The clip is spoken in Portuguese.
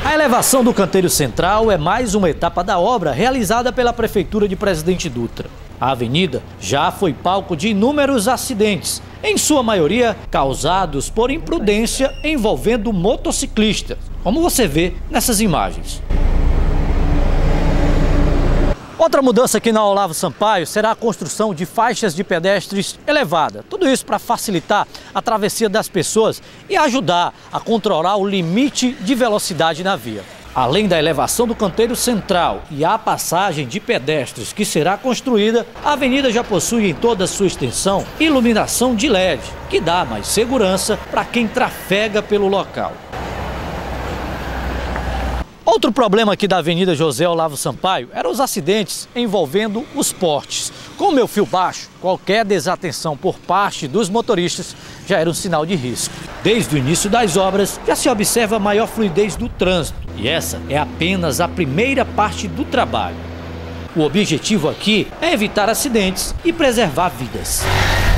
A elevação do canteiro central é mais uma etapa da obra realizada pela Prefeitura de Presidente Dutra. A avenida já foi palco de inúmeros acidentes, em sua maioria causados por imprudência envolvendo motociclistas, como você vê nessas imagens. Outra mudança aqui na Olavo Sampaio será a construção de faixas de pedestres elevada. Tudo isso para facilitar a travessia das pessoas e ajudar a controlar o limite de velocidade na via. Além da elevação do canteiro central e a passagem de pedestres que será construída, a avenida já possui em toda a sua extensão iluminação de LED, que dá mais segurança para quem trafega pelo local. Outro problema aqui da Avenida José Olavo Sampaio eram os acidentes envolvendo os postes. Com o meu fio baixo, qualquer desatenção por parte dos motoristas já era um sinal de risco. Desde o início das obras, já se observa maior fluidez do trânsito e essa é apenas a primeira parte do trabalho. O objetivo aqui é evitar acidentes e preservar vidas.